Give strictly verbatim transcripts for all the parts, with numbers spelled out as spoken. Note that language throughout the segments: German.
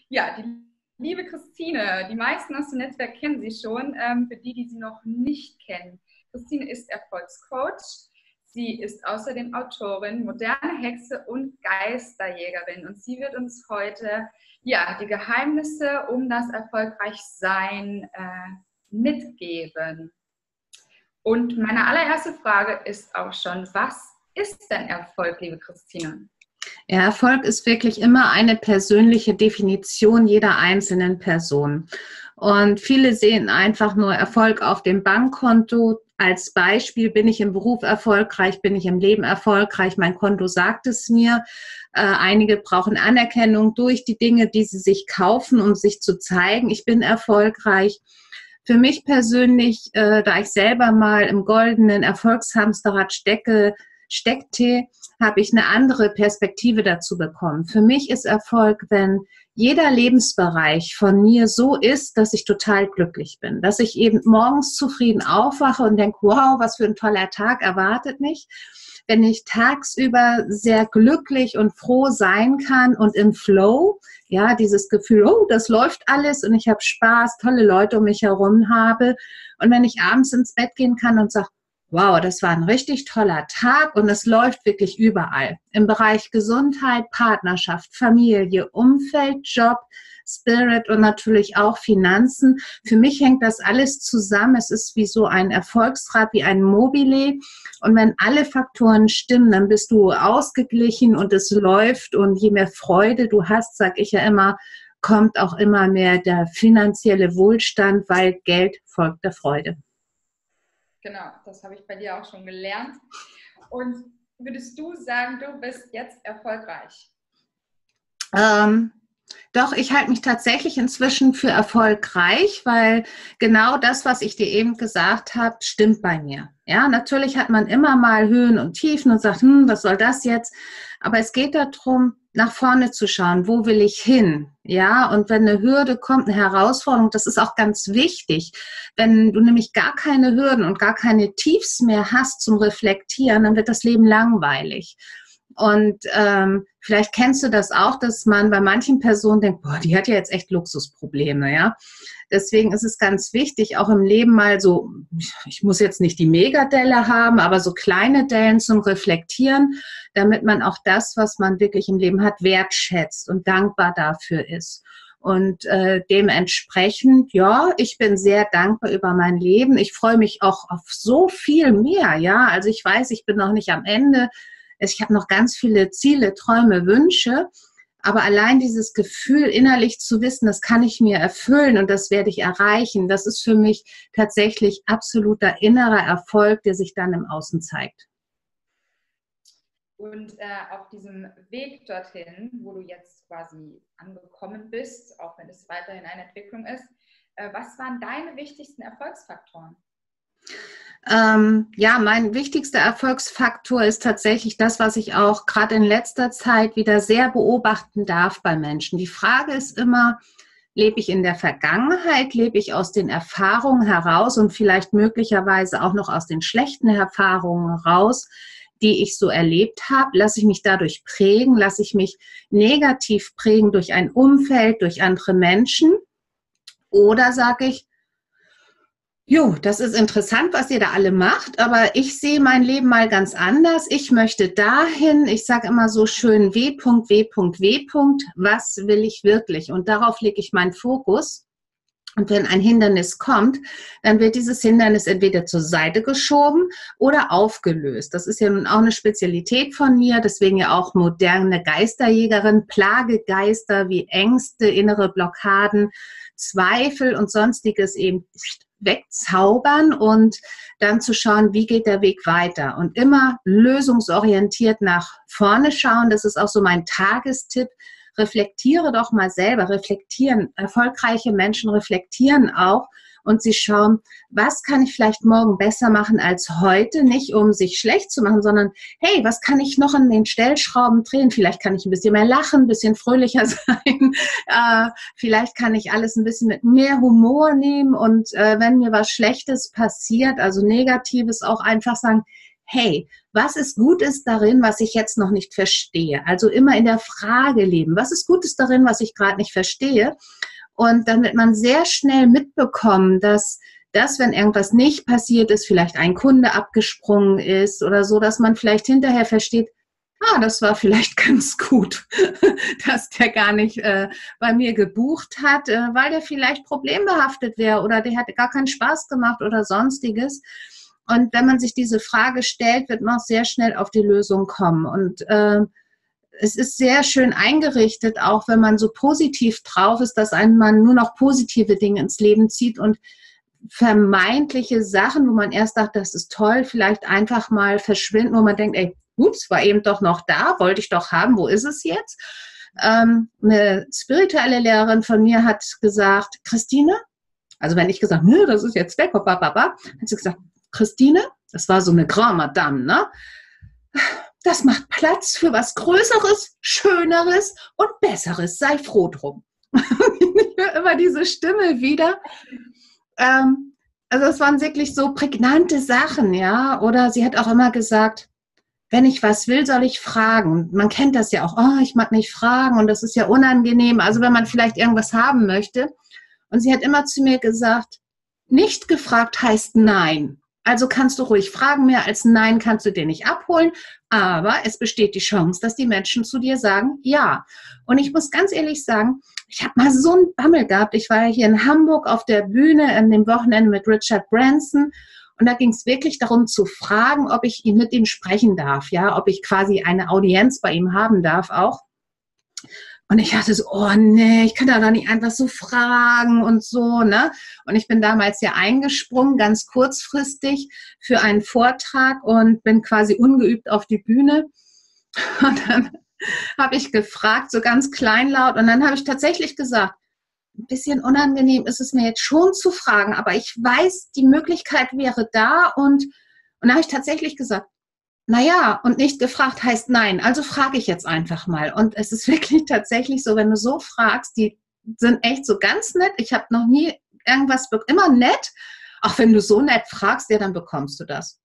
Ja, die liebe Christine, die meisten aus dem Netzwerk kennen sie schon. Ähm, für die, die sie noch nicht kennen. Christine ist Erfolgscoach. Sie ist außerdem Autorin, moderne Hexe und Geisterjägerin. Und sie wird uns heute ja, die Geheimnisse um das Erfolgreichsein äh, mitgeben. Und meine allererste Frage ist auch schon, was ist denn Erfolg, liebe Christine? Ja, Erfolg ist wirklich immer eine persönliche Definition jeder einzelnen Person. Und viele sehen einfach nur Erfolg auf dem Bankkonto. Als Beispiel, bin ich im Beruf erfolgreich, bin ich im Leben erfolgreich, mein Konto sagt es mir. Äh, einige brauchen Anerkennung durch die Dinge, die sie sich kaufen, um sich zu zeigen, ich bin erfolgreich. Für mich persönlich, äh, da ich selber mal im goldenen Erfolgshamsterrad stecke, steckte, habe ich eine andere Perspektive dazu bekommen. Für mich ist Erfolg, wenn jeder Lebensbereich von mir so ist, dass ich total glücklich bin. Dass ich eben morgens zufrieden aufwache und denke, wow, was für ein toller Tag erwartet mich. Wenn ich tagsüber sehr glücklich und froh sein kann und im Flow, ja, dieses Gefühl, oh, das läuft alles und ich habe Spaß, tolle Leute um mich herum habe. Und wenn ich abends ins Bett gehen kann und sage, wow, das war ein richtig toller Tag und es läuft wirklich überall. Im Bereich Gesundheit, Partnerschaft, Familie, Umfeld, Job, Spirit und natürlich auch Finanzen. Für mich hängt das alles zusammen. Es ist wie so ein Erfolgsrad, wie ein Mobile. Und wenn alle Faktoren stimmen, dann bist du ausgeglichen und es läuft. Und je mehr Freude du hast, sage ich ja immer, kommt auch immer mehr der finanzielle Wohlstand, weil Geld folgt der Freude. Genau, das habe ich bei dir auch schon gelernt. Und würdest du sagen, du bist jetzt erfolgreich? Ähm, doch, ich halte mich tatsächlich inzwischen für erfolgreich, weil genau das, was ich dir eben gesagt habe, stimmt bei mir. Ja, natürlich hat man immer mal Höhen und Tiefen und sagt, hm, was soll das jetzt? Aber es geht darum, nach vorne zu schauen, wo will ich hin? Ja, und wenn eine Hürde kommt, eine Herausforderung, das ist auch ganz wichtig. Wenn du nämlich gar keine Hürden und gar keine Tiefs mehr hast zum Reflektieren, dann wird das Leben langweilig. Und ähm, vielleicht kennst du das auch, dass man bei manchen Personen denkt, boah, die hat ja jetzt echt Luxusprobleme, ja. Deswegen ist es ganz wichtig, auch im Leben mal so, ich muss jetzt nicht die Megadelle haben, aber so kleine Dellen zum Reflektieren, damit man auch das, was man wirklich im Leben hat, wertschätzt und dankbar dafür ist. Und äh, dementsprechend, ja, ich bin sehr dankbar über mein Leben. Ich freue mich auch auf so viel mehr, ja. Also ich weiß, ich bin noch nicht am Ende. Ich habe noch ganz viele Ziele, Träume, Wünsche, aber allein dieses Gefühl, innerlich zu wissen, das kann ich mir erfüllen und das werde ich erreichen, das ist für mich tatsächlich absoluter innerer Erfolg, der sich dann im Außen zeigt. Und äh, auf diesem Weg dorthin, wo du jetzt quasi angekommen bist, auch wenn es weiterhin eine Entwicklung ist, äh, was waren deine wichtigsten Erfolgsfaktoren? Ähm, ja, mein wichtigster Erfolgsfaktor ist tatsächlich das, was ich auch gerade in letzter Zeit wieder sehr beobachten darf bei Menschen. Die Frage ist immer, lebe ich in der Vergangenheit, lebe ich aus den Erfahrungen heraus und vielleicht möglicherweise auch noch aus den schlechten Erfahrungen raus, die ich so erlebt habe? Lasse ich mich dadurch prägen? Lasse ich mich negativ prägen durch ein Umfeld, durch andere Menschen? Oder sage ich, jo, das ist interessant, was ihr da alle macht, aber ich sehe mein Leben mal ganz anders. Ich möchte dahin, ich sage immer so schön W W W. Was will ich wirklich? Und darauf lege ich meinen Fokus. Und wenn ein Hindernis kommt, dann wird dieses Hindernis entweder zur Seite geschoben oder aufgelöst. Das ist ja nun auch eine Spezialität von mir, deswegen ja auch moderne Geisterjägerin, Plagegeister wie Ängste, innere Blockaden, Zweifel und sonstiges eben wegzaubern und dann zu schauen, wie geht der Weg weiter und immer lösungsorientiert nach vorne schauen. Das ist auch so mein Tagestipp. Reflektiere doch mal selber, reflektieren. Erfolgreiche Menschen reflektieren auch und sie schauen, was kann ich vielleicht morgen besser machen als heute, nicht um sich schlecht zu machen, sondern hey, was kann ich noch an den Stellschrauben drehen? Vielleicht kann ich ein bisschen mehr lachen, ein bisschen fröhlicher sein, äh, vielleicht kann ich alles ein bisschen mit mehr Humor nehmen und äh, wenn mir was Schlechtes passiert, also Negatives, auch einfach sagen, hey, was ist Gutes darin, was ich jetzt noch nicht verstehe? Also immer in der Frage leben, was ist Gutes darin, was ich gerade nicht verstehe? Und dann wird man sehr schnell mitbekommen, dass das, wenn irgendwas nicht passiert ist, vielleicht ein Kunde abgesprungen ist oder so, dass man vielleicht hinterher versteht, ah, das war vielleicht ganz gut, dass der gar nicht äh, bei mir gebucht hat, äh, weil der vielleicht problembehaftet wäre oder der hat gar keinen Spaß gemacht oder sonstiges. Und wenn man sich diese Frage stellt, wird man auch sehr schnell auf die Lösung kommen. Und äh, es ist sehr schön eingerichtet, auch wenn man so positiv drauf ist, dass einem man nur noch positive Dinge ins Leben zieht und vermeintliche Sachen, wo man erst dachte, das ist toll, vielleicht einfach mal verschwinden, wo man denkt, ey, ups, war eben doch noch da, wollte ich doch haben, wo ist es jetzt? Ähm, eine spirituelle Lehrerin von mir hat gesagt, Christine, also wenn ich gesagt, nö, das ist jetzt weg, papa, papa, hat sie gesagt, Christine, das war so eine Grand Madame, ne? Das macht Platz für was Größeres, Schöneres und Besseres, sei froh drum. Ich höre immer diese Stimme wieder. Ähm, also es waren wirklich so prägnante Sachen, ja, oder sie hat auch immer gesagt, wenn ich was will, soll ich fragen. Man kennt das ja auch, oh, ich mag nicht fragen und das ist ja unangenehm, also wenn man vielleicht irgendwas haben möchte. Und sie hat immer zu mir gesagt, nicht gefragt heißt nein. Also kannst du ruhig fragen, mehr als nein kannst du dir nicht abholen, aber es besteht die Chance, dass die Menschen zu dir sagen, ja. Und ich muss ganz ehrlich sagen, ich habe mal so einen Bammel gehabt. Ich war hier in Hamburg auf der Bühne an dem Wochenende mit Richard Branson und da ging es wirklich darum zu fragen, ob ich ihn mit ihm sprechen darf, ja, ob ich quasi eine Audienz bei ihm haben darf auch. Und ich dachte so, oh nee, ich kann da doch nicht einfach so fragen und so, ne? Und ich bin damals ja eingesprungen, ganz kurzfristig für einen Vortrag und bin quasi ungeübt auf die Bühne. Und dann habe ich gefragt, so ganz kleinlaut. Und dann habe ich tatsächlich gesagt, ein bisschen unangenehm ist es mir jetzt schon zu fragen, aber ich weiß, die Möglichkeit wäre da. Und, und dann habe ich tatsächlich gesagt, naja, und nicht gefragt heißt nein, also frage ich jetzt einfach mal. Und es ist wirklich tatsächlich so, wenn du so fragst, die sind echt so ganz nett. Ich habe noch nie irgendwas, immer nett. Auch wenn du so nett fragst, ja, dann bekommst du das.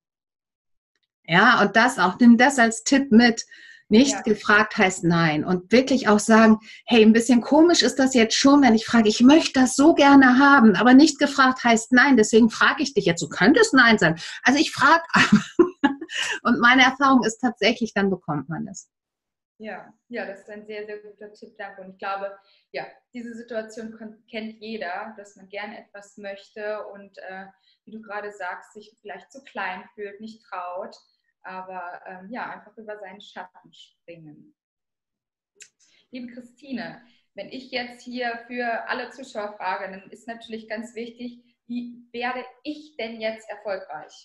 Ja, und das auch, nimm das als Tipp mit. Nicht ja. Gefragt heißt nein. Und wirklich auch sagen, hey, ein bisschen komisch ist das jetzt schon, wenn ich frage, ich möchte das so gerne haben, aber nicht gefragt heißt nein. Deswegen frage ich dich jetzt, du könntest nein sein. Also ich frage aber. Und meine Erfahrung ist tatsächlich, dann bekommt man es. Ja, ja, das ist ein sehr, sehr guter Tipp, danke. Und ich glaube, ja, diese Situation kennt jeder, dass man gerne etwas möchte und äh, wie du gerade sagst, sich vielleicht zu klein fühlt, nicht traut, aber ähm, ja, einfach über seinen Schatten springen. Liebe Christine, wenn ich jetzt hier für alle Zuschauer frage, dann ist natürlich ganz wichtig, wie werde ich denn jetzt erfolgreich?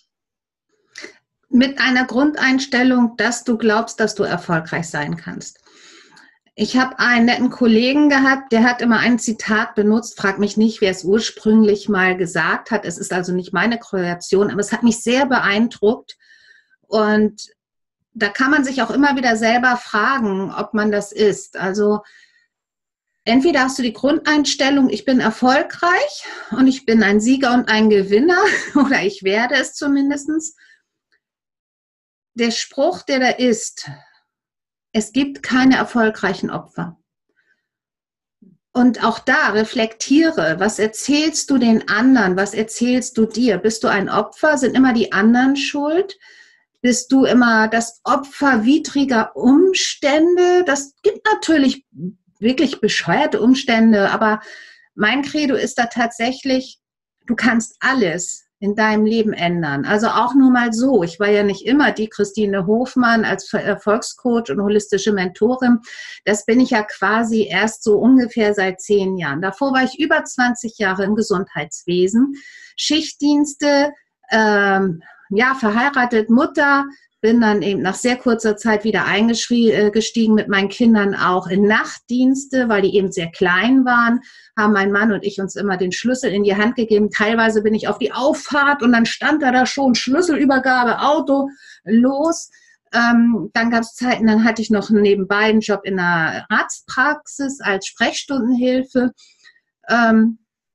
Mit einer Grundeinstellung, dass du glaubst, dass du erfolgreich sein kannst. Ich habe einen netten Kollegen gehabt, der hat immer ein Zitat benutzt, frag mich nicht, wer es ursprünglich mal gesagt hat. Es ist also nicht meine Kreation, aber es hat mich sehr beeindruckt. Und da kann man sich auch immer wieder selber fragen, ob man das ist. Also entweder hast du die Grundeinstellung, ich bin erfolgreich und ich bin ein Sieger und ein Gewinner oder ich werde es zumindest. Der Spruch, der da ist, es gibt keine erfolgreichen Opfer. Und auch da reflektiere, was erzählst du den anderen, was erzählst du dir? Bist du ein Opfer? Sind immer die anderen schuld? Bist du immer das Opfer widriger Umstände? Das gibt natürlich wirklich bescheuerte Umstände, aber mein Credo ist da tatsächlich, du kannst alles in deinem Leben ändern. Also auch nur mal so. Ich war ja nicht immer die Christine Hofmann als Erfolgscoach und holistische Mentorin. Das bin ich ja quasi erst so ungefähr seit zehn Jahren. Davor war ich über zwanzig Jahre im Gesundheitswesen. Schichtdienste, ähm, ja, verheiratet, Mutter, bin dann eben nach sehr kurzer Zeit wieder eingestiegen mit meinen Kindern auch in Nachtdienste, weil die eben sehr klein waren, haben mein Mann und ich uns immer den Schlüssel in die Hand gegeben. Teilweise bin ich auf die Auffahrt und dann stand da da schon Schlüsselübergabe, Auto, los. Ähm, dann gab es Zeiten, dann hatte ich noch nebenbei einen Job in einer Arztpraxis als Sprechstundenhilfe. Ähm,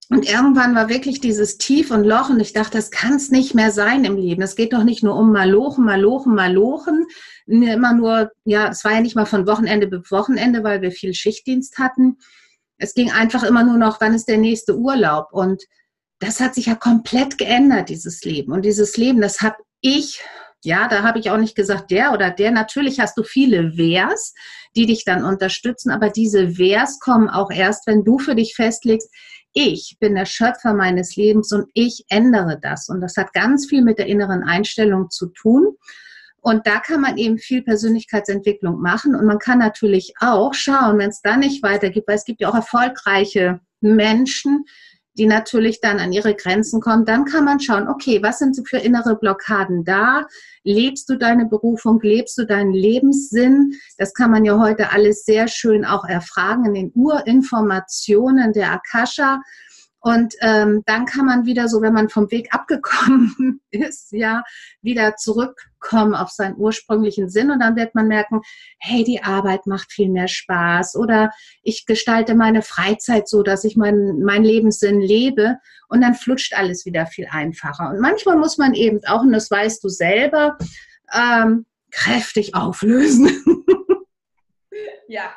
Und irgendwann war wirklich dieses Tief und Loch und ich dachte, das kann es nicht mehr sein im Leben. Es geht doch nicht nur um Malochen, Malochen, Malochen. Immer nur, ja, es war ja nicht mal von Wochenende bis Wochenende, weil wir viel Schichtdienst hatten. Es ging einfach immer nur noch, wann ist der nächste Urlaub? Und das hat sich ja komplett geändert, dieses Leben. Und dieses Leben, das habe ich, ja, da habe ich auch nicht gesagt, der oder der. Natürlich hast du viele Wers, die dich dann unterstützen, aber diese Wers kommen auch erst, wenn du für dich festlegst, ich bin der Schöpfer meines Lebens und ich ändere das. Und das hat ganz viel mit der inneren Einstellung zu tun. Und da kann man eben viel Persönlichkeitsentwicklung machen. Und man kann natürlich auch schauen, wenn es da nicht weitergeht, weil es gibt ja auch erfolgreiche Menschen, die natürlich dann an ihre Grenzen kommen. Dann kann man schauen, okay, was sind für innere Blockaden da? Lebst du deine Berufung? Lebst du deinen Lebenssinn? Das kann man ja heute alles sehr schön auch erfragen in den Urinformationen der Akasha. Und ähm, dann kann man wieder so, wenn man vom Weg abgekommen ist, ja, wieder zurückkommen auf seinen ursprünglichen Sinn. Und dann wird man merken, hey, die Arbeit macht viel mehr Spaß. Oder ich gestalte meine Freizeit so, dass ich meinen mein Lebenssinn lebe. Und dann flutscht alles wieder viel einfacher. Und manchmal muss man eben auch, und das weißt du selber, ähm, kräftig auflösen. Ja.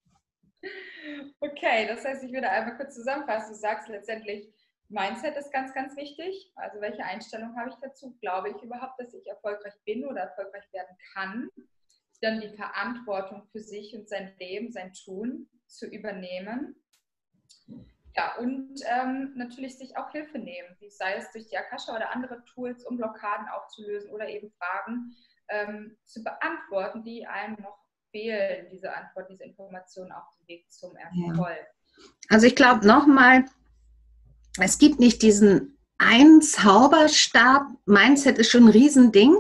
Okay, das heißt, ich würde einmal kurz zusammenfassen. Du sagst letztendlich, Mindset ist ganz, ganz wichtig. Also welche Einstellung habe ich dazu? Glaube ich überhaupt, dass ich erfolgreich bin oder erfolgreich werden kann? Dann die Verantwortung für sich und sein Leben, sein Tun zu übernehmen. Ja, und ähm, natürlich sich auch Hilfe nehmen, wie sei es durch die Akasha oder andere Tools, um Blockaden aufzulösen oder eben Fragen ähm, zu beantworten, die einem noch fehlen, diese Antwort, diese Informationen auf dem Weg zum Erfolg. Ja. Also ich glaube nochmal, es gibt nicht diesen einen Zauberstab. Mindset ist schon ein Riesending.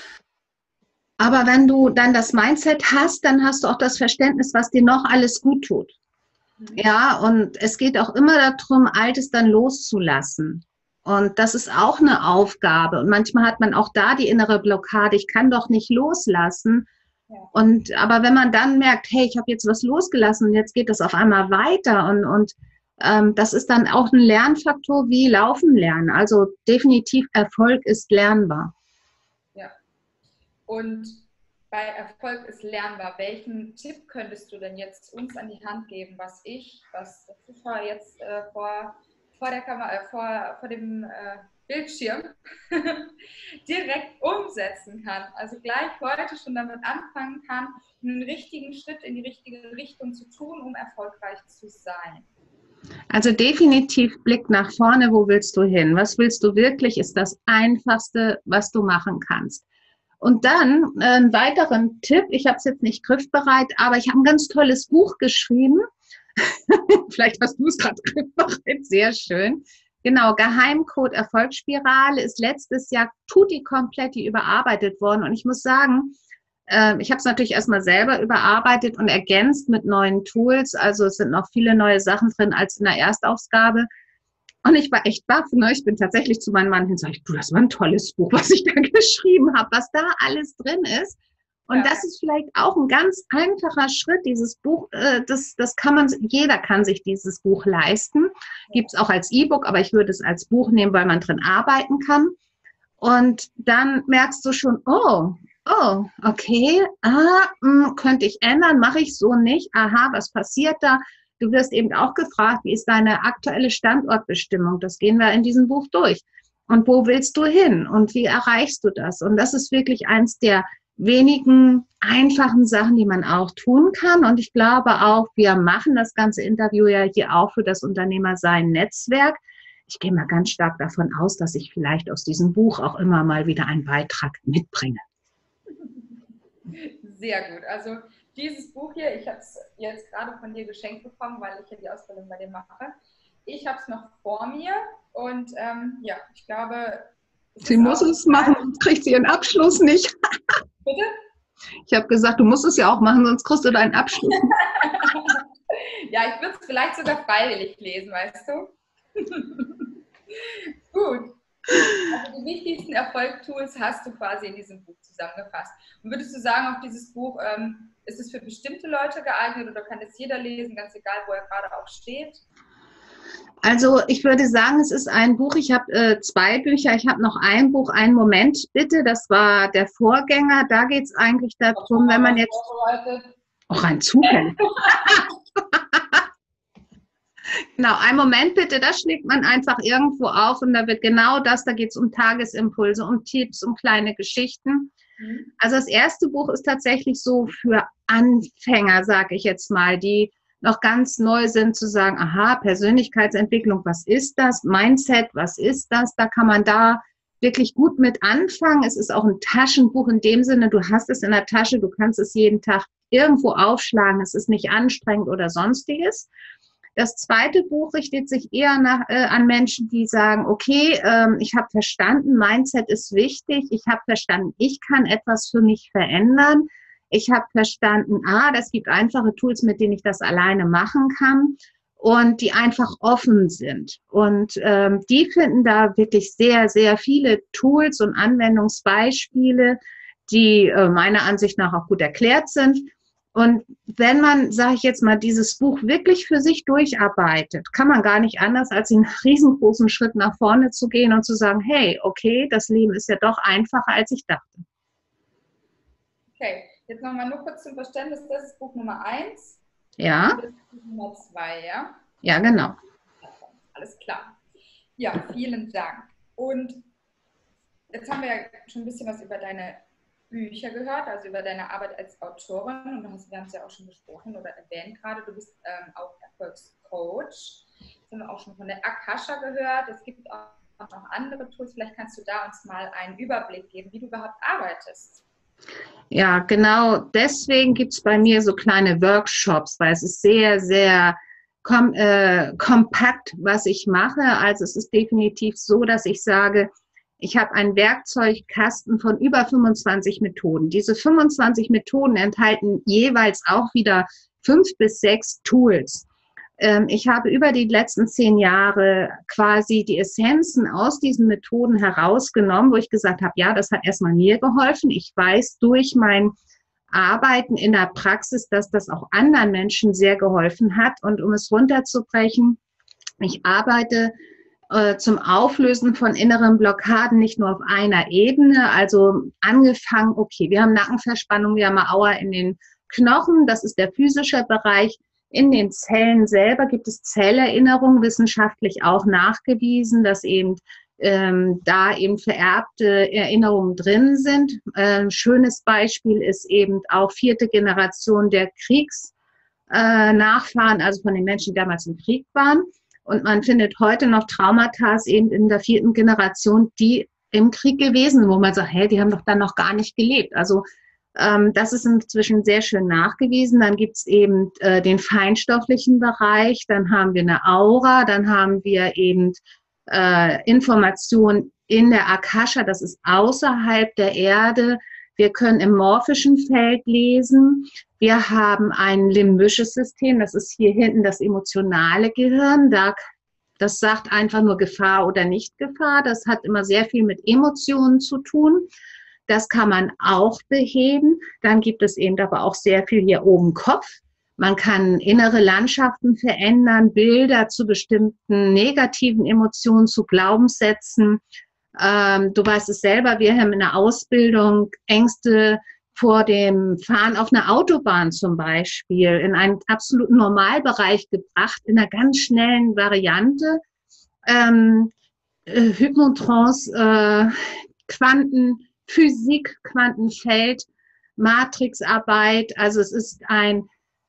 Aber wenn du dann das Mindset hast, dann hast du auch das Verständnis, was dir noch alles gut tut. Mhm. Ja, und es geht auch immer darum, Altes dann loszulassen. Und das ist auch eine Aufgabe. Und manchmal hat man auch da die innere Blockade, ich kann doch nicht loslassen. Ja. Und aber wenn man dann merkt, hey, ich habe jetzt was losgelassen und jetzt geht das auf einmal weiter und, und ähm, das ist dann auch ein Lernfaktor wie Laufen lernen. Also definitiv Erfolg ist lernbar. Ja. Und bei Erfolg ist lernbar. Welchen Tipp könntest du denn jetzt uns an die Hand geben, was ich, was der Zuschauer jetzt äh, vor, vor der Kamera, äh, vor, vor dem äh, Bildschirm direkt umsetzen kann? Also gleich heute schon damit anfangen kann, einen richtigen Schritt in die richtige Richtung zu tun, um erfolgreich zu sein. Also definitiv Blick nach vorne, wo willst du hin? Was willst du wirklich, ist das Einfachste, was du machen kannst. Und dann äh, einen weiteren Tipp, ich habe es jetzt nicht griffbereit, aber ich habe ein ganz tolles Buch geschrieben. Vielleicht hast du es gerade griffbereit, sehr schön. Genau, Geheimcode Erfolgsspirale ist letztes Jahr tutti kompletti überarbeitet worden. Und ich muss sagen, äh, ich habe es natürlich erstmal selber überarbeitet und ergänzt mit neuen Tools. Also es sind noch viele neue Sachen drin als in der Erstausgabe. Und ich war echt baff, ne? Ich bin tatsächlich zu meinem Mann hin und sage, du, das war ein tolles Buch, was ich da geschrieben habe, was da alles drin ist. Und ja, das ist vielleicht auch ein ganz einfacher Schritt, dieses Buch, äh, das, das kann man, jeder kann sich dieses Buch leisten. Gibt es auch als E-Book, aber ich würde es als Buch nehmen, weil man drin arbeiten kann. Und dann merkst du schon, oh, oh, okay, ah, mh, könnte ich ändern, mache ich so nicht, aha, was passiert da? Du wirst eben auch gefragt, wie ist deine aktuelle Standortbestimmung? Das gehen wir in diesem Buch durch. Und wo willst du hin? Und wie erreichst du das? Und das ist wirklich eins der wenigen einfachen Sachen, die man auch tun kann. Und ich glaube auch, wir machen das ganze Interview ja hier auch für das Unternehmersein-Netzwerk. Ich gehe mal ganz stark davon aus, dass ich vielleicht aus diesem Buch auch immer mal wieder einen Beitrag mitbringe. Sehr gut. Also dieses Buch hier, ich habe es jetzt gerade von dir geschenkt bekommen, weil ich ja die Ausbildung bei dir mache. Ich habe es noch vor mir und ähm, ja, ich glaube... Sie muss es machen, sonst kriegt sie ihren Abschluss nicht. Bitte? Ich habe gesagt, du musst es ja auch machen, sonst kriegst du deinen Abschluss. Ja, ich würde es vielleicht sogar freiwillig lesen, weißt du? Gut. Also die wichtigsten Erfolgstools hast du quasi in diesem Buch zusammengefasst. Und würdest du sagen, auch dieses Buch, ähm, ist es für bestimmte Leute geeignet oder kann es jeder lesen, ganz egal, wo er gerade auch steht? Also ich würde sagen, es ist ein Buch, ich habe äh, zwei Bücher, ich habe noch ein Buch, einen Moment bitte, das war der Vorgänger, da geht es eigentlich darum, wenn man jetzt... Auch rein zufällig. Genau, einen Moment bitte, das schlägt man einfach irgendwo auf und da wird genau das, da geht es um Tagesimpulse, um Tipps, um kleine Geschichten. Mhm. Also das erste Buch ist tatsächlich so für Anfänger, sage ich jetzt mal, die noch ganz neu sind, zu sagen, aha, Persönlichkeitsentwicklung, was ist das? Mindset, was ist das? Da kann man da wirklich gut mit anfangen. Es ist auch ein Taschenbuch in dem Sinne, du hast es in der Tasche, du kannst es jeden Tag irgendwo aufschlagen, es ist nicht anstrengend oder sonstiges. Das zweite Buch richtet sich eher nach, äh, an Menschen, die sagen, okay, ähm, ich habe verstanden, Mindset ist wichtig, ich habe verstanden, ich kann etwas für mich verändern, ich habe verstanden, ah, das gibt einfache Tools, mit denen ich das alleine machen kann und die einfach offen sind. Und ähm, die finden da wirklich sehr, sehr viele Tools und Anwendungsbeispiele, die äh, meiner Ansicht nach auch gut erklärt sind. Und wenn man, sage ich jetzt mal, dieses Buch wirklich für sich durcharbeitet, kann man gar nicht anders, als einen riesengroßen Schritt nach vorne zu gehen und zu sagen, hey, okay, das Leben ist ja doch einfacher, als ich dachte. Okay, jetzt nochmal nur kurz zum Verständnis, das ist Buch Nummer eins. Ja. Und das ist Buch Nummer zwei, ja? Ja, genau. Alles klar. Ja, vielen Dank. Und jetzt haben wir ja schon ein bisschen was über deine Bücher gehört, also über deine Arbeit als Autorin, und du hast, wir haben es ja auch schon besprochen oder erwähnt gerade, du bist ähm, auch Erfolgscoach. Das haben wir auch schon von der Akasha gehört. Es gibt auch noch andere Tools. Vielleicht kannst du da uns mal einen Überblick geben, wie du überhaupt arbeitest. Ja, genau. Deswegen gibt es bei mir so kleine Workshops, weil es ist sehr, sehr kom äh, kompakt, was ich mache. Also es ist definitiv so, dass ich sage, ich habe einen Werkzeugkasten von über fünfundzwanzig Methoden. Diese fünfundzwanzig Methoden enthalten jeweils auch wieder fünf bis sechs Tools. Ähm, ich habe über die letzten zehn Jahre quasi die Essenzen aus diesen Methoden herausgenommen, wo ich gesagt habe, ja, das hat erstmal mir geholfen. Ich weiß durch mein Arbeiten in der Praxis, dass das auch anderen Menschen sehr geholfen hat. Und um es runterzubrechen, ich arbeite zum Auflösen von inneren Blockaden nicht nur auf einer Ebene, also angefangen, okay, wir haben Nackenverspannung, wir haben Aua in den Knochen, das ist der physische Bereich. In den Zellen selber gibt es Zellerinnerungen, wissenschaftlich auch nachgewiesen, dass eben ähm, da eben vererbte Erinnerungen drin sind. Ein schönes Beispiel ist eben auch vierte Generation der Kriegsnachfahren, äh, also von den Menschen, die damals im Krieg waren. Und man findet heute noch Traumata eben in der vierten Generation, die im Krieg gewesen sind, wo man sagt, hey, die haben doch dann noch gar nicht gelebt. Also ähm, das ist inzwischen sehr schön nachgewiesen. Dann gibt es eben äh, den feinstofflichen Bereich, dann haben wir eine Aura, dann haben wir eben äh, Informationen in der Akasha, das ist außerhalb der Erde. Wir können im morphischen Feld lesen. Wir haben ein limbisches System, das ist hier hinten das emotionale Gehirn. Da, das sagt einfach nur Gefahr oder nicht Gefahr. Das hat immer sehr viel mit Emotionen zu tun. Das kann man auch beheben. Dann gibt es eben aber auch sehr viel hier oben Kopf. Man kann innere Landschaften verändern, Bilder zu bestimmten negativen Emotionen, zu Glaubenssätzen. Ähm, du weißt es selber, wir haben in der Ausbildung Ängste vor dem Fahren auf einer Autobahn zum Beispiel in einen absoluten Normalbereich gebracht, in einer ganz schnellen Variante. Ähm, äh, Hypnotrance, äh, Quantenphysik, Quantenfeld, Matrixarbeit, also es ist ein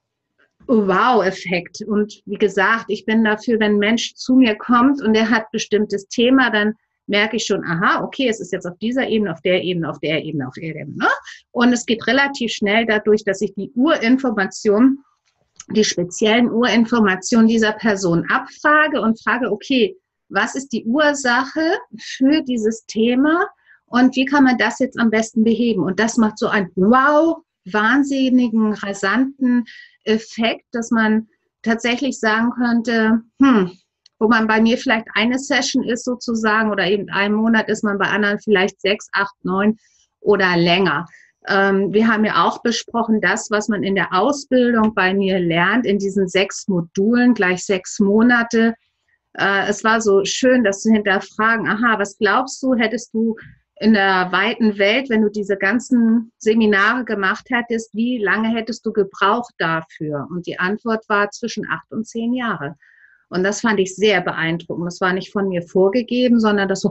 Wow-Effekt. Und wie gesagt, ich bin dafür, wenn ein Mensch zu mir kommt und der hat bestimmtes Thema, dann merke ich schon, aha, okay, es ist jetzt auf dieser Ebene, auf der Ebene, auf der Ebene, auf der Ebene. Ne? Und es geht relativ schnell dadurch, dass ich die Urinformation, die speziellen Urinformationen dieser Person abfrage und frage, okay, was ist die Ursache für dieses Thema und wie kann man das jetzt am besten beheben? Und das macht so einen wow, wahnsinnigen, rasanten Effekt, dass man tatsächlich sagen könnte, hm, wo man bei mir vielleicht eine Session ist sozusagen oder eben einen Monat ist man bei anderen vielleicht sechs, acht, neun oder länger. Ähm, wir haben ja auch besprochen, das, was man in der Ausbildung bei mir lernt, in diesen sechs Modulen, gleich sechs Monate, äh, es war so schön, das zu hinterfragen, aha, was glaubst du, hättest du in der weiten Welt, wenn du diese ganzen Seminare gemacht hättest, wie lange hättest du gebraucht dafür? Und die Antwort war zwischen acht und zehn Jahre. Und das fand ich sehr beeindruckend. Das war nicht von mir vorgegeben, sondern das so,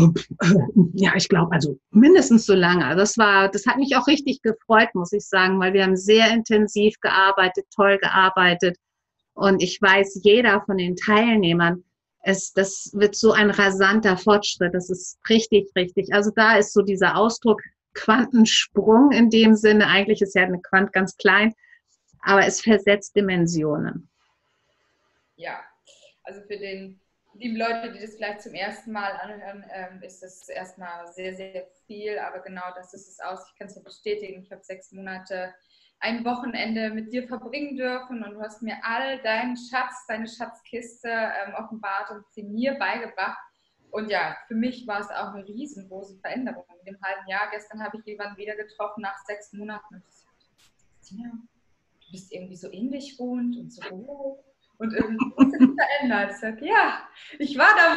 ja, ich glaube, also mindestens so lange. Also das war, das hat mich auch richtig gefreut, muss ich sagen, weil wir haben sehr intensiv gearbeitet, toll gearbeitet. Und ich weiß, jeder von den Teilnehmern, es, das wird so ein rasanter Fortschritt. Das ist richtig, richtig. Also da ist so dieser Ausdruck Quantensprung in dem Sinne. Eigentlich ist ja eine Quant ganz klein, aber es versetzt Dimensionen. Ja, also für den lieben Leute, die das vielleicht zum ersten Mal anhören, ähm, ist das erstmal sehr, sehr viel. Aber genau das ist es aus. Ich kann es ja bestätigen. Ich habe sechs Monate ein Wochenende mit dir verbringen dürfen und du hast mir all deinen Schatz, deine Schatzkiste ähm, offenbart und sie mir beigebracht. Und ja, für mich war es auch eine riesengroße Veränderung in dem halben Jahr. Gestern habe ich jemanden wieder getroffen nach sechs Monaten und gesagt, Christina, du bist irgendwie so ähnlich rund und so ruhig und irgendwie hast du dich verändert. Ich sage, ja, ich war da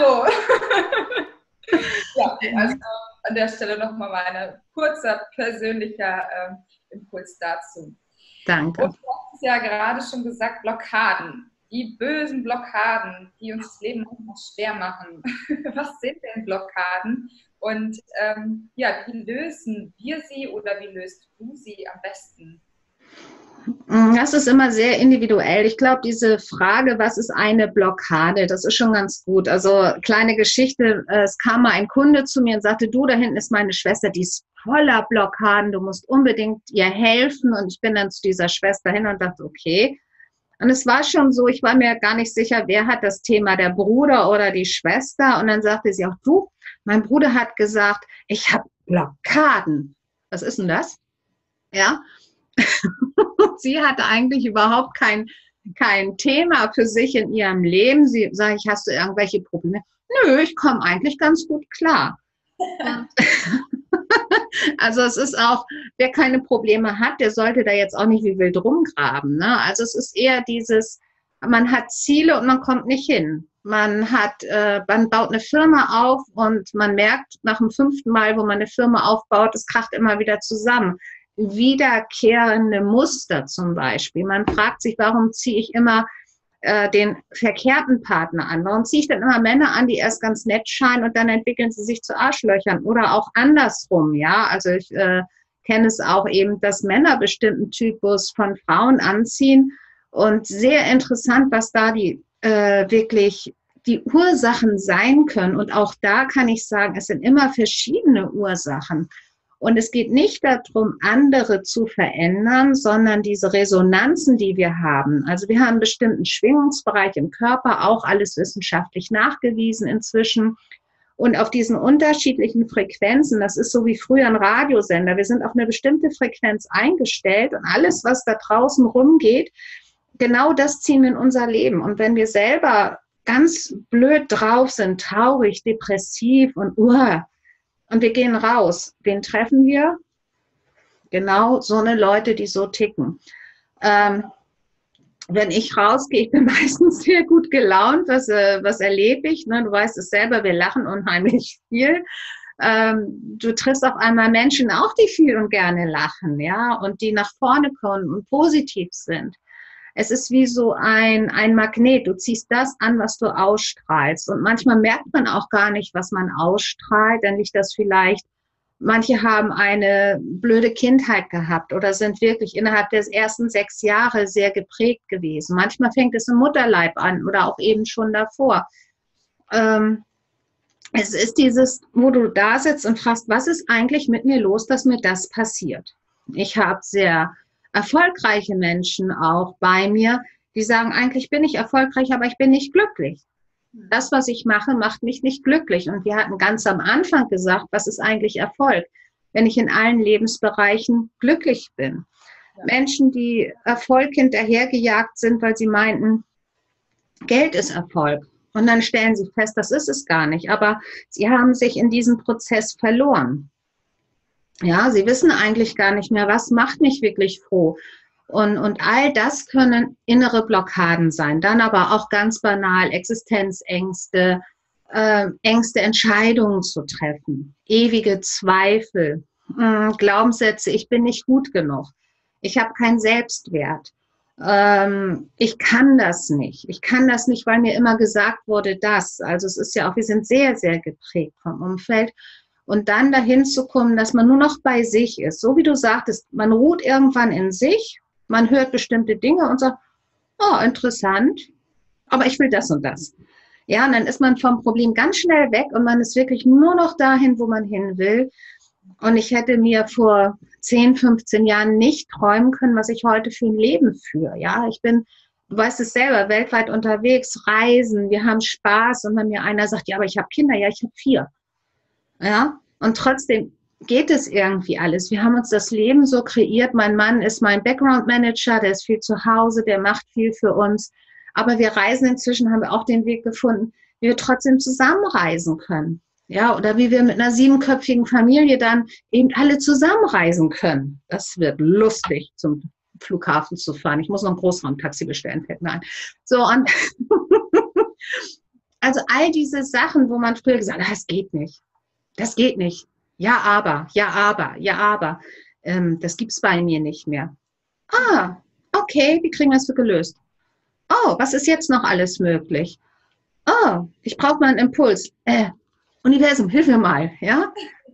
wo. Ja, also an der Stelle nochmal mein kurzer persönlicher ähm, Impuls dazu. Danke. Und du hast es ja gerade schon gesagt, Blockaden. Die bösen Blockaden, die uns das Leben manchmal schwer machen. Was sind denn Blockaden? Und ähm, ja, wie lösen wir sie oder wie löst du sie am besten? Das ist immer sehr individuell. Ich glaube, diese Frage, was ist eine Blockade, das ist schon ganz gut. Also kleine Geschichte, es kam mal ein Kunde zu mir und sagte, du, da hinten ist meine Schwester, die ist voller Blockaden, du musst unbedingt ihr helfen. Und ich bin dann zu dieser Schwester hin und dachte, okay. Und es war schon so, ich war mir gar nicht sicher, wer hat das Thema, der Bruder oder die Schwester. Und dann sagte sie auch, du, mein Bruder hat gesagt, ich habe Blockaden. Was ist denn das? Ja. Sie hatte eigentlich überhaupt kein, kein Thema für sich in ihrem Leben. Sie sage ich, hast du irgendwelche Probleme? Nö, ich komme eigentlich ganz gut klar. Also es ist auch, wer keine Probleme hat, der sollte da jetzt auch nicht wie wild rumgraben. Ne? Also es ist eher dieses, man hat Ziele und man kommt nicht hin. Man hat, äh, man baut eine Firma auf und man merkt nach dem fünften Mal, wo man eine Firma aufbaut, es kracht immer wieder zusammen. Wiederkehrende Muster zum Beispiel. Man fragt sich, warum ziehe ich immer äh, den verkehrten Partner an? Warum ziehe ich dann immer Männer an, die erst ganz nett scheinen und dann entwickeln sie sich zu Arschlöchern? Oder auch andersrum, ja. Also ich äh, kenne es auch eben, dass Männer bestimmten Typus von Frauen anziehen und sehr interessant, was da die äh, wirklich die Ursachen sein können. Und auch da kann ich sagen, es sind immer verschiedene Ursachen. Und es geht nicht darum, andere zu verändern, sondern diese Resonanzen, die wir haben. Also wir haben einen bestimmten Schwingungsbereich im Körper, auch alles wissenschaftlich nachgewiesen inzwischen. Und auf diesen unterschiedlichen Frequenzen, das ist so wie früher ein Radiosender, wir sind auf eine bestimmte Frequenz eingestellt und alles, was da draußen rumgeht, genau das ziehen wir in unser Leben. Und wenn wir selber ganz blöd drauf sind, traurig, depressiv und uh, und wir gehen raus. Wen treffen wir? Genau so eine Leute, die so ticken. Ähm, wenn ich rausgehe, ich bin meistens sehr gut gelaunt. Was, äh, was erlebe ich? Ne? Du weißt es selber, wir lachen unheimlich viel. Ähm, du triffst auf einmal Menschen auch, die viel und gerne lachen, ja, und die nach vorne kommen und positiv sind. Es ist wie so ein, ein Magnet. Du ziehst das an, was du ausstrahlst. Und manchmal merkt man auch gar nicht, was man ausstrahlt. Dann liegt das vielleicht, manche haben eine blöde Kindheit gehabt oder sind wirklich innerhalb des ersten sechs Jahre sehr geprägt gewesen. Manchmal fängt es im Mutterleib an oder auch eben schon davor. Ähm, es ist dieses, wo du da sitzt und fragst, was ist eigentlich mit mir los, dass mir das passiert? Ich habe sehr erfolgreiche Menschen auch bei mir, die sagen, eigentlich bin ich erfolgreich, aber ich bin nicht glücklich. Das, was ich mache, macht mich nicht glücklich. Und wir hatten ganz am Anfang gesagt, was ist eigentlich Erfolg? Wenn ich in allen Lebensbereichen glücklich bin. Ja. Menschen, die Erfolg hinterhergejagt sind, weil sie meinten, Geld ist Erfolg. Und dann stellen sie fest, das ist es gar nicht. Aber sie haben sich in diesem Prozess verloren. Ja, sie wissen eigentlich gar nicht mehr, was macht mich wirklich froh. Und, und all das können innere Blockaden sein. Dann aber auch ganz banal Existenzängste, äh, Ängste, Entscheidungen zu treffen, ewige Zweifel, mh, Glaubenssätze, ich bin nicht gut genug, ich habe keinen Selbstwert, ähm, ich kann das nicht, ich kann das nicht, weil mir immer gesagt wurde, das. Also es ist ja auch, wir sind sehr, sehr geprägt vom Umfeld. Und dann dahin zu kommen, dass man nur noch bei sich ist. So wie du sagtest, man ruht irgendwann in sich, man hört bestimmte Dinge und sagt, oh, interessant, aber ich will das und das. Ja, und dann ist man vom Problem ganz schnell weg und man ist wirklich nur noch dahin, wo man hin will. Und ich hätte mir vor zehn, fünfzehn Jahren nicht träumen können, was ich heute für ein Leben führe. Ja, ich bin, du weißt es selber, weltweit unterwegs, reisen, wir haben Spaß. Und wenn mir einer sagt, ja, aber ich habe Kinder, ja, ich habe vier. Ja, und trotzdem geht es irgendwie alles. Wir haben uns das Leben so kreiert. Mein Mann ist mein Background Manager, der ist viel zu Hause, der macht viel für uns. Aber wir reisen inzwischen, haben wir auch den Weg gefunden, wie wir trotzdem zusammenreisen können. Ja, oder wie wir mit einer siebenköpfigen Familie dann eben alle zusammenreisen können. Das wird lustig, zum Flughafen zu fahren. Ich muss noch ein Großraumtaxi bestellen, fällt mir ein. So, und also all diese Sachen, wo man früher gesagt hat, das geht nicht. Das geht nicht. Ja, aber, ja, aber, ja, aber. Ähm, das gibt's bei mir nicht mehr. Ah, okay, wie kriegen wir das so gelöst? Oh, was ist jetzt noch alles möglich? Oh, ich brauche mal einen Impuls. Äh, Universum, hilf mir mal, ja?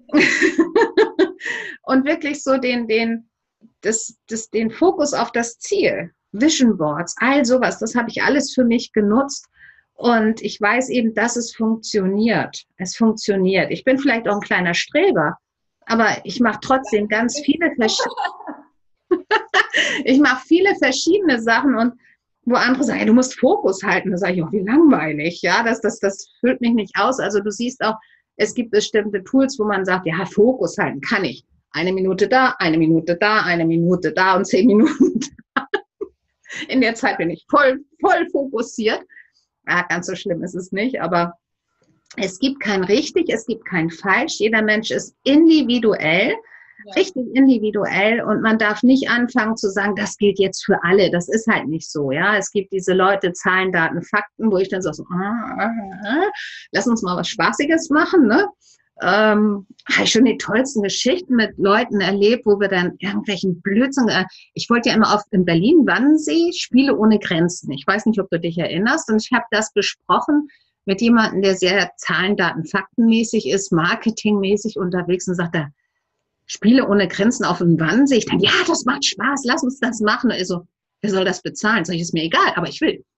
Und wirklich so den, den, das, das, den Fokus auf das Ziel, Vision Boards, all sowas, das habe ich alles für mich genutzt. Und ich weiß eben, dass es funktioniert. Es funktioniert. Ich bin vielleicht auch ein kleiner Streber, aber ich mache trotzdem ganz viele verschiedene, ich mache viele verschiedene Sachen und wo andere sagen, hey, du musst Fokus halten. Da sage ich, oh, wie langweilig. Ja, das, das, das füllt mich nicht aus. Also du siehst auch, es gibt bestimmte Tools, wo man sagt, ja, Fokus halten kann ich. Eine Minute da, eine Minute da, eine Minute da und zehn Minuten da. In der Zeit bin ich voll, voll fokussiert. Ja, ganz so schlimm ist es nicht, aber es gibt kein richtig, es gibt kein falsch. Jeder Mensch ist individuell, ja. Richtig individuell und man darf nicht anfangen zu sagen, das gilt jetzt für alle. Das ist halt nicht so, ja. Es gibt diese Leute, Zahlen, Daten, Fakten, wo ich dann so, ah, ah, ah, lass uns mal was Spaßiges machen, ne? Ähm, habe ich schon die tollsten Geschichten mit Leuten erlebt, wo wir dann irgendwelchen Blödsinn, äh, ich wollte ja immer auf in Berlin Wannsee, Spiele ohne Grenzen. Ich weiß nicht, ob du dich erinnerst und ich habe das besprochen mit jemandem, der sehr Zahlen, Daten, Faktenmäßig ist, marketingmäßig unterwegs und sagt, da Spiele ohne Grenzen auf dem Wannsee. Ich denke, ja, das macht Spaß, lass uns das machen. Also, wer soll das bezahlen? Sag ich, ist mir egal, aber ich will.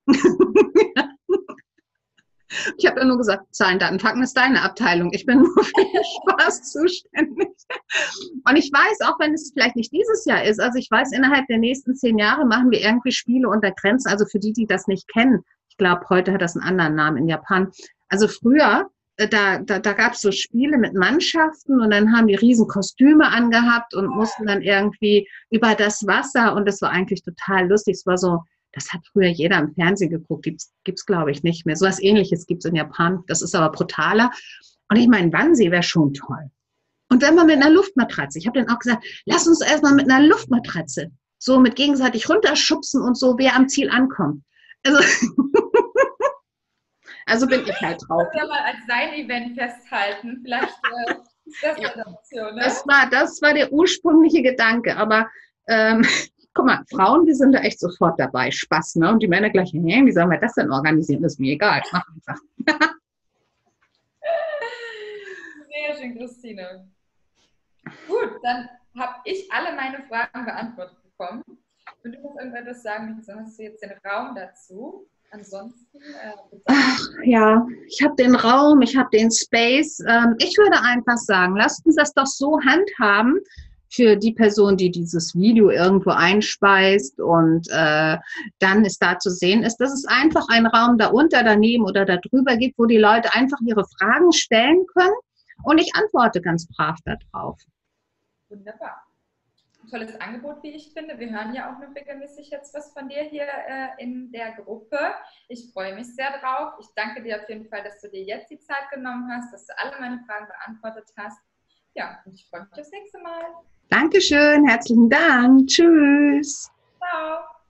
Ich habe ja nur gesagt, Zahlen, Daten, Fakten ist deine Abteilung. Ich bin nur für den Spaß zuständig. Und ich weiß, auch wenn es vielleicht nicht dieses Jahr ist, also ich weiß, innerhalb der nächsten zehn Jahre machen wir irgendwie Spiele unter Grenzen. Also für die, die das nicht kennen, ich glaube, heute hat das einen anderen Namen in Japan. Also früher, da, da, da gab es so Spiele mit Mannschaften und dann haben die riesen Kostüme angehabt und mussten dann irgendwie über das Wasser und das war eigentlich total lustig. Es war so, das hat früher jeder im Fernsehen geguckt, gibt's, gibt's glaube ich nicht mehr. So was Ähnliches gibt's in Japan, das ist aber brutaler. Und ich meine, Wannsee wäre schon toll. Und wenn man mit einer Luftmatratze, ich habe dann auch gesagt, lass uns erstmal mit einer Luftmatratze so mit gegenseitig runterschubsen und so, wer am Ziel ankommt. Also, also bin ich halt drauf. Das ja mal als sein Event festhalten. Vielleicht äh, ist das ja eine Option. Ne? Das war, das war der ursprüngliche Gedanke, aber ähm, guck mal, Frauen, die sind da echt sofort dabei. Spaß, ne? Und die Männer gleich, hey, wie sollen wir das denn organisieren? Das ist mir egal. Mach einfach. Sehr schön, Christine. Gut, dann habe ich alle meine Fragen beantwortet bekommen. Wenn du noch irgendetwas sagen möchtest, dann hast du jetzt den Raum dazu. Ansonsten. Äh, Ach, ja, ich habe den Raum, ich habe den Space. Ähm, ich würde einfach sagen, lasst uns das doch so handhaben, für die Person, die dieses Video irgendwo einspeist und äh, dann ist da zu sehen ist, dass es einfach einen Raum da unter, daneben oder da drüber gibt, wo die Leute einfach ihre Fragen stellen können und ich antworte ganz brav darauf. Wunderbar. Ein tolles Angebot, wie ich finde. Wir hören ja auch noch regelmäßig jetzt was von dir hier äh, in der Gruppe. Ich freue mich sehr drauf. Ich danke dir auf jeden Fall, dass du dir jetzt die Zeit genommen hast, dass du alle meine Fragen beantwortet hast. Ja, und ich freue mich aufs nächste Mal. Dankeschön, herzlichen Dank. Tschüss. Ciao.